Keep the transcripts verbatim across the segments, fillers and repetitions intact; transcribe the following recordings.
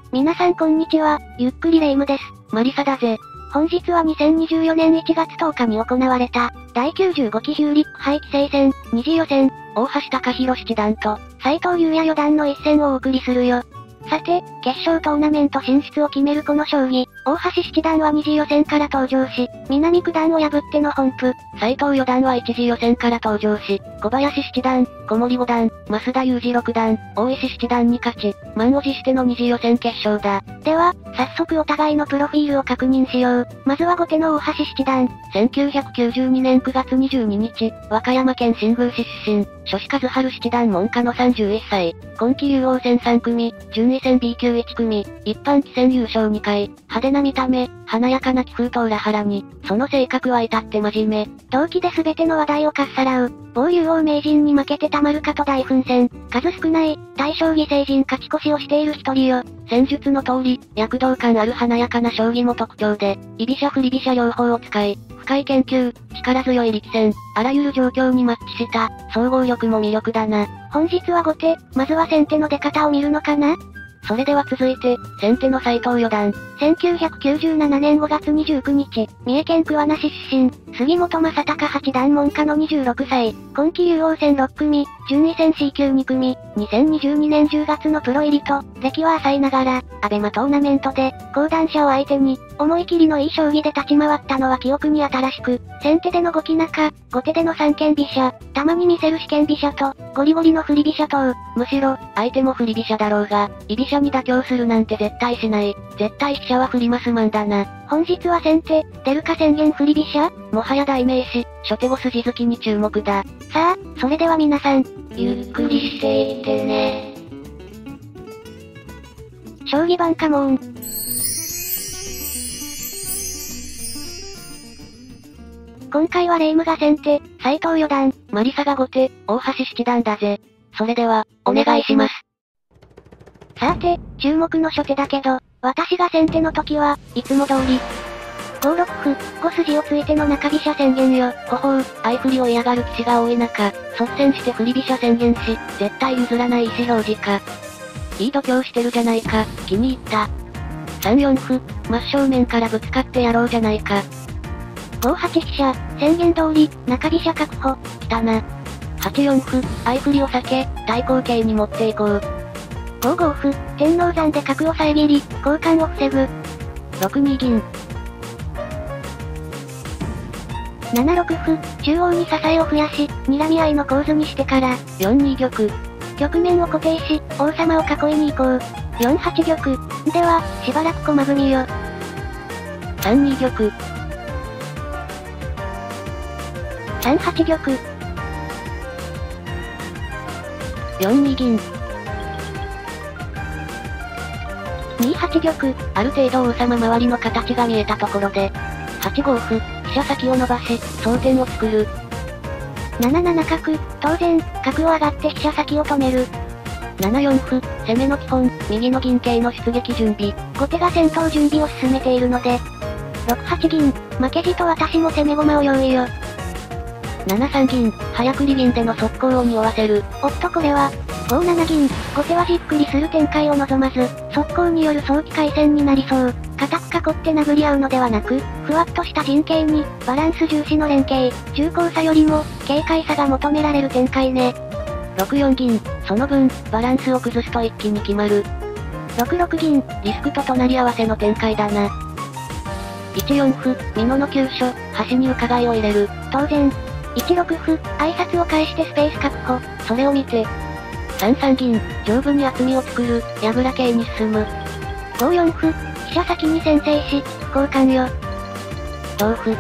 皆さんこんにちは、ゆっくりレ夢ムです。 マリサだぜ。 本日はにせんにじゅうよねんいちがつとおかに行われた、だいきゅうじゅうごきヒューリック杯棋聖戦、二次予選、 大橋貴弘七段と、 斉藤優也四段の一戦をお送りするよ。さて、決勝トーナメント進出を決めるこの将棋、大橋七段は二次予選から登場し、南九段を破っての本譜、 斉藤四段は一次予選から登場し、小林七段、小森五段、増田裕二六段、大石七段に勝ち、満を持しての二次予選決勝だ。 では、早速お互いのプロフィールを確認しよう。まずは後手の大橋七段。 せんきゅうひゃくきゅうじゅうにねんくがつにじゅうににち、和歌山県新宮市出身、諸子和春七段門下のさんじゅういっさい、今季竜王戦さんくみ、順位戦 ビーきゅういちくみ、一般棋戦優勝にかい、派手な見た目、華やかな気風と裏腹に、その性格は至って真面目。 同期で全ての話題をかっさらう、某竜王名人に負けてたまるかと大奮戦、数少ない、大将棋成人勝ち越しをしている一人よ。 戦術の通り、躍動感ある華やかな将棋も特徴で、居飛車振り飛車両方を使い、深い研究、力強い力戦、あらゆる状況にマッチした、総合力も魅力だな。 本日は後手、まずは先手の出方を見るのかな？ それでは続いて、先手の斉藤四段。 せんきゅうひゃくきゅうじゅうななねんごがつにじゅうくにち、三重県桑名市出身、杉本正隆八段門下のにじゅうろくさい、今季竜王戦ろっくみ、順位戦 シーきゅうにくみ、にせんにじゅうにねんじゅうがつのプロ入りと、歴は浅いながら、アベマトーナメントで、講談社を相手に、思い切りのいい将棋で立ち回ったのは記憶に新しく、先手での五気中、後手での三間飛車、たまに見せる四間飛車と、ゴリゴリの振り飛車等。 むしろ、相手も振り飛車だろうが、居飛車に妥協するなんて絶対しない。絶対飛車は振りますマンだな。 本日は先手、出るか宣言振り飛車？ もはや代名詞、初手五筋好きに注目だ。 さあ、それでは皆さん、 ゆっくりしていってね。 将棋盤カモン。今回はレ夢ムが先手、斉藤四段、 マリサが後手、大橋七段だぜ。それでは、お願いします。 さて、注目の初手だけど、私が先手の時は、いつも通り、ごろくふ、ご筋をついての中飛車宣言よ。 ほほう、相振りを嫌がる棋士が多い中、率先して振り飛車宣言し、絶対譲らない意思表示か。いい度胸してるじゃないか、気に入った。さんよんふ、真正面からぶつかってやろうじゃないか。 ごはち飛車、宣言通り、中飛車確保。 来たな。はちよんふ、相振りを避け、対抗形に持っていこう。 ごご歩、天王山で角を遮り、交換を防ぐ。 ろくに銀。 ななろく歩、中央に支えを増やし、睨み合いの構図にしてから、 よんに玉。 局面を固定し、王様を囲いに行こう。よんはち玉。では、しばらく駒組みよ。 さんに玉。 さんはち玉。 よんに銀。 にはち玉。 ある程度王様周りの形が見えたところで、はちご歩、飛車先を伸ばし、争点を作る。 なななな角、当然、角を上がって飛車先を止める。 ななよん歩、攻めの基本、右の銀形の出撃準備。 後手が戦闘準備を進めているので、ろくはち銀、負けじと私も攻め駒を用意よ。 ななさん銀、早繰り銀での速攻を匂わせる。 おっとこれは、ごなな銀、後手はじっくりする展開を望まず、速攻による早期回戦になりそう。固く囲って殴り合うのではなく、ふわっとした陣形に、バランス重視の連携、重厚さよりも、軽快さが求められる展開ね。 ろくよん銀、その分、バランスを崩すと一気に決まる。 ろくろく銀、 リスクと隣り合わせの展開だな。いちよん歩、美濃の急所、端に伺いを入れる。 当然。いちろく歩、挨拶を返してスペース確保。 それを見て。さんさん銀、上部に厚みを作る、矢倉形に進む。 ごよん歩、飛車先に先制し、交換よ。 同歩。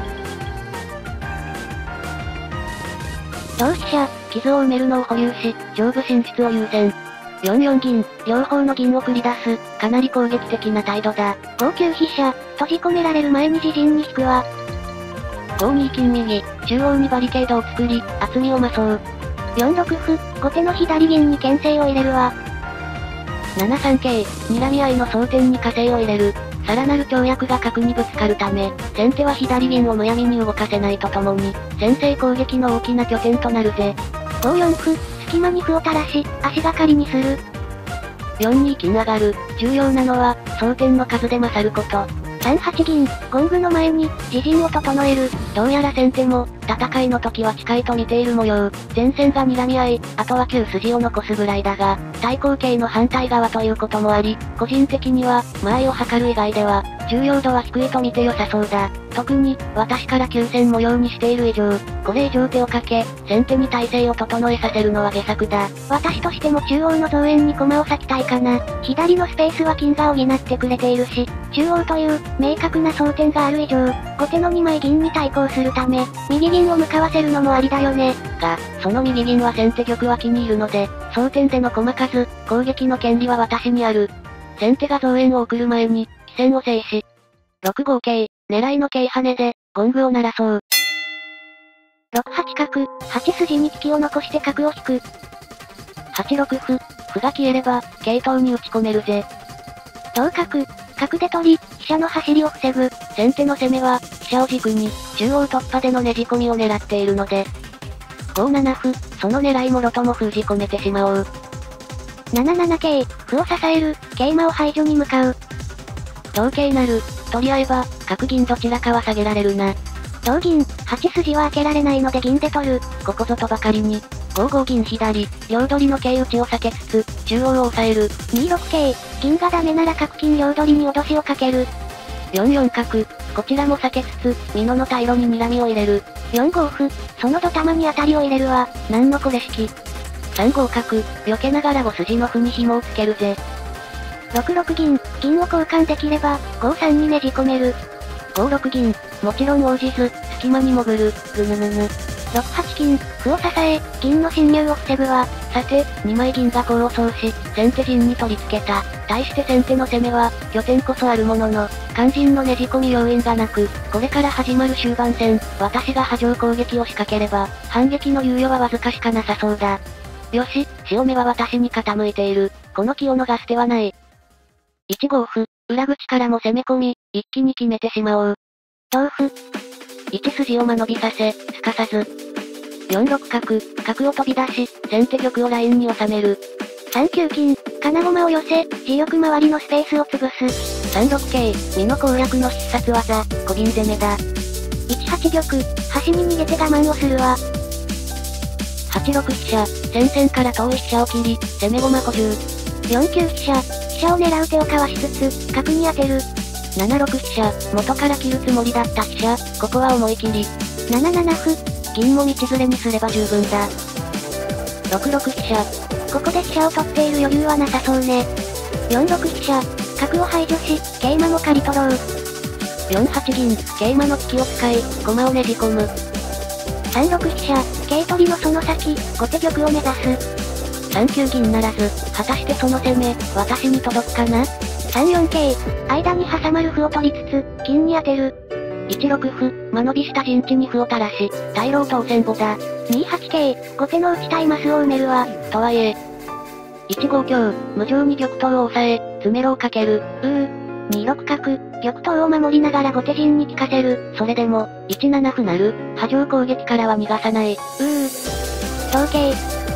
同飛車、 傷を埋めるのを保留し、上部進出を優先。よんよん銀、両方の銀を繰り出す、かなり攻撃的な態度だ。 ごきゅう飛車、閉じ込められる前に自陣に引くわ。 ごに金右、中央にバリケードを作り、厚みを増そう。 よんろく歩、後手の左銀に牽制を入れるわ。 ななさん桂、睨み合いの争点に加勢を入れる。さらなる跳躍が角にぶつかるため、先手は左銀をむやみに動かせないとともに、先制攻撃の大きな拠点となるぜ。 ごよん歩、隙間に歩を垂らし、足がかりにする。 よんに金上がる。重要なのは、争点の数で勝ること。 さんはち銀、ゴングの前に、自陣を整える。 どうやら先手も、戦いの時は近いと見ている模様。前線が睨み合い、あとは旧筋を残すぐらいだが、対抗形の反対側ということもあり、個人的には、間合いを測る以外では、重要度は低いと見て良さそうだ。特に、私から急戦模様にしている以上、これ以上手をかけ、先手に体勢を整えさせるのは下策だ。 私としても中央の増援に駒を割きたいかな。左のスペースは金が補ってくれているし、中央という、明確な争点がある以上、後手のにまい銀に対抗するため、右銀を向かわせるのもありだよね。 が、その右銀は先手玉脇にいるので、争点での駒数、攻撃の権利は私にある。先手が増援を送る前に、棋戦を制し、ろく五桂、狙いの桂跳ねで、ゴングを鳴らそう。 ろく八角、はち筋に利きを残して角を引く。 はち六歩、歩が消えれば、桂頭に打ち込めるぜ。 同角、角で取り、飛車の走りを防ぐ。 先手の攻めは、飛車を軸に、中央突破でのねじ込みを狙っているので、ご七歩、その狙いもろとも封じ込めてしまおう。 なな七桂、歩を支える、桂馬を排除に向かう。 同桂なる、取り合えば、角銀どちらかは下げられるな。 同銀、はち筋は開けられないので銀で取る。 ここぞとばかりに、ご五銀左、両取りの桂打ちを避けつつ、中央を抑える。 に六桂、銀がダメなら角金両取りに脅しをかける。 よん四角、こちらも避けつつ、美濃の退路に睨みを入れる。 よん五歩、その土玉に当たりを入れるわ。 なんのこれ式。さん五角、避けながらご筋の歩に紐をつけるぜ。 ろく六銀、銀を交換できれば、ご三にねじ込める。 ご六銀、もちろん応じず、隙間に潜る、ぐぬぬぬ。 ろく八金、歩を支え、銀の侵入を防ぐわ。 さて、にまい銀が功を奏し、先手陣に取り付けた。対して先手の攻めは、拠点こそあるものの、肝心のねじ込み要因がなく、これから始まる終盤戦、私が波状攻撃を仕掛ければ、反撃の猶予はわずかしかなさそうだ。よし、潮目は私に傾いている。この気を逃す手はない。いち五歩、裏口からも攻め込み、一気に決めてしまおう。 同歩。 一筋を間延びさせ、すかさず。よん六角、角を飛び出し、先手玉をラインに収める。 さん九金、金駒を寄せ、自玉周りのスペースを潰す。 さん六桂、美濃攻略の必殺技、小銀攻めだ。 いち八玉、端に逃げて我慢をするわ。 はち六飛車、戦線から遠い飛車を切り、攻め駒補充。 よん九飛車、飛車を狙う手をかわしつつ、角に当てる。 なな六飛車、元から切るつもりだった飛車、ここは思い切り。 なな七歩、 銀も道連れにすれば十分だ。ろく六飛車。 ここで飛車を取っている余裕はなさそうね。よん六飛車、角を排除し、桂馬も刈り取ろう。 よん八銀、桂馬の利きを使い、駒をねじ込む。 さん六飛車、桂取りのその先、後手玉を目指す。 さん九銀ならず、果たしてその攻め、私に届くかな？ さん四桂、間に挟まる歩を取りつつ、金に当てる。 いち六歩、間延びした陣地に歩を垂らし、退路を当選簿だ。 に八桂、後手の打ちたいマスを埋めるわ。 とはいえ、いち五香、無情に玉頭を抑え、詰めろをかける。 うー。に六角、玉頭を守りながら後手陣に効かせる。 それでも、いち七歩なる、波状攻撃からは逃がさない。うー。同桂。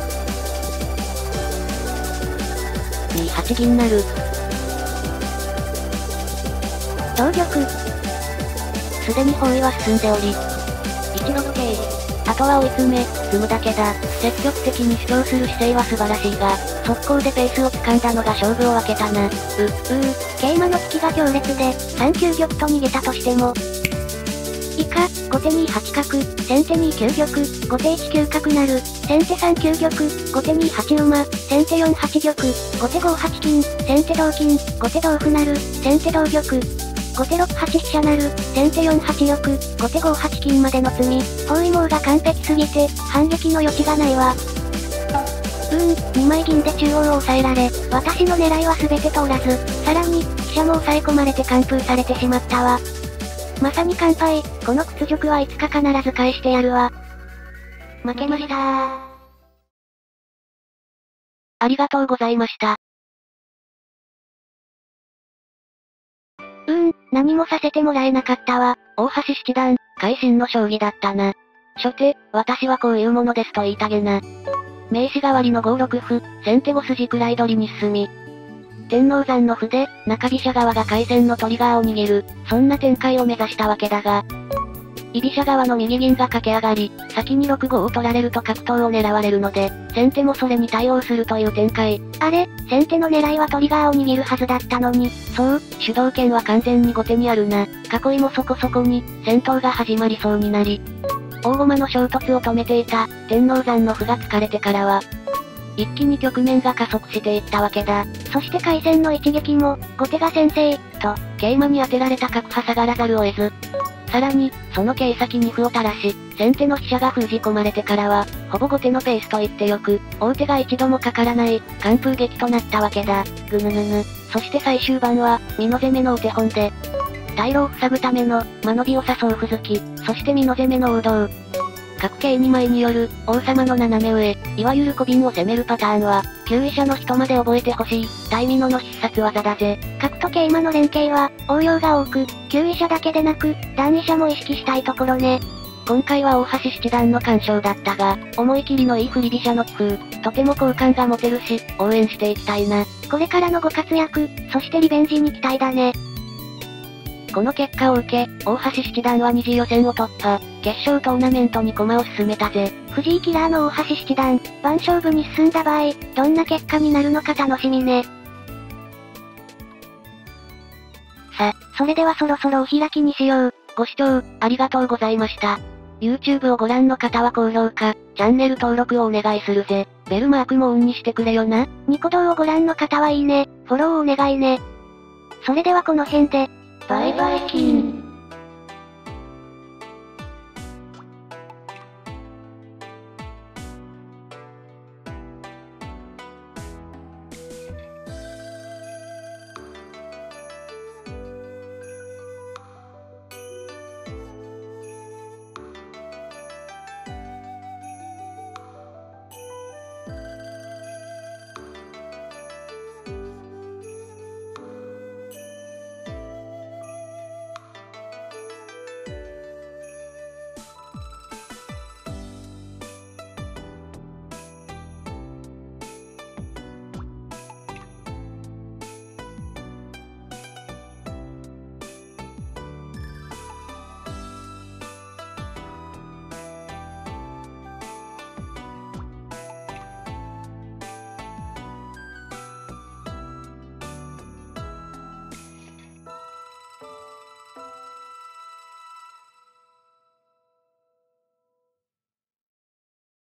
に八銀なる。 同玉。 すでに包囲は進んでおり、いち六桂。あとは追い詰め、詰むだけだ。積極的に主張する姿勢は素晴らしいが、速攻でペースを掴んだのが勝負を分けたな。う、うー、桂馬の利きが強烈で、さん九玉と逃げたとしても。以下、後手に八角、先手に九玉、後手いち九角なる、先手さん九玉、後手に八馬、先手よん八玉、後手ご八金、先手同金、後手同歩なる、先手同玉。後手ろく八飛車なる、先手よん八玉、後手ご八金までの詰み、包囲網が完璧すぎて、反撃の余地がないわ。うーん、にまい銀で中央を抑えられ、私の狙いは全て通らず、さらに、飛車も抑え込まれて完封されてしまったわ。まさに完敗、この屈辱はいつか必ず返してやるわ。負けましたー。 ありがとうございました。 うーん、何もさせてもらえなかったわ。 大橋七段、会心の将棋だったな。初手、私はこういうものですと言いたげな。名刺代わりのご六歩、先手ご筋くらい取りに進み。 天王山の歩で、中飛車側が回戦のトリガーを握る、そんな展開を目指したわけだが、居飛車側の右銀が駆け上がり、先にろくごを取られると角頭を狙われるので、先手もそれに対応するという展開。 あれ、先手の狙いはトリガーを握るはずだったのに。 そう、主導権は完全に後手にあるな。囲いもそこそこに、戦闘が始まりそうになり、大駒の衝突を止めていた、天王山の歩が疲れてからは、一気に局面が加速していったわけだ。 そして回戦の一撃も、後手が先制、と、 桂馬に当てられた角は下がらざるを得ず。さらに、その桂先に歩を垂らし、先手の飛車が封じ込まれてからは、ほぼ後手のペースと言ってよく、王手が一度もかからない、完封劇となったわけだ。ぐぬぬぬ。そして最終盤は、美濃攻めのお手本で、退路を塞ぐための、間延びを誘う歩突き、そして美濃攻めの王道。角桂にまいによる、王様の斜め上、いわゆる小瓶を攻めるパターンは、旧飛車の人まで覚えてほしい、大美濃の必殺技だぜ。 角と桂馬の連携は、応用が多く、旧飛車だけでなく、段飛車も意識したいところね。 今回は大橋七段の干渉だったが、思い切りのいい振り飛車の棋風、とても好感が持てるし、応援していきたいな。 これからのご活躍、そしてリベンジに期待だね。 この結果を受け、大橋七段は二次予選を突破、決勝トーナメントに駒を進めたぜ。 藤井キラーの大橋七段、番勝負に進んだ場合、どんな結果になるのか楽しみね。 さ、 それではそろそろお開きにしよう。 ご視聴、ありがとうございました。YouTube をご覧の方は高評価、チャンネル登録をお願いするぜ。ベルマークもオンにしてくれよな。 ニコ動をご覧の方はいいね、フォローをお願いね。それではこの辺で、 バイバイキン。